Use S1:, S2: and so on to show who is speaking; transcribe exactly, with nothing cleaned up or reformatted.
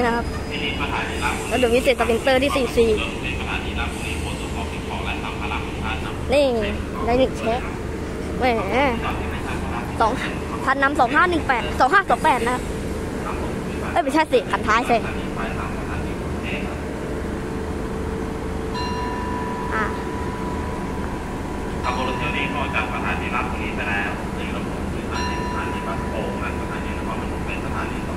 S1: นะครับแล้วเดี๋ยววิเศษสปรินเตอร์ที่สี่สี่นี่ได้หนึ่งแชะแหมสองพันนำสองห้าหนึ่งแปดสองห้าสองแปดนะครับเอ้ยไม่ใช่สิขันท้ายสิอ่า
S2: ขับรถเที่ยวนี้ออกจากสถานีรับตรงนี้ไปแล้วในระบบสถานีสถานีบัสโป่งและสถานีนครปฐมเป็นสถานี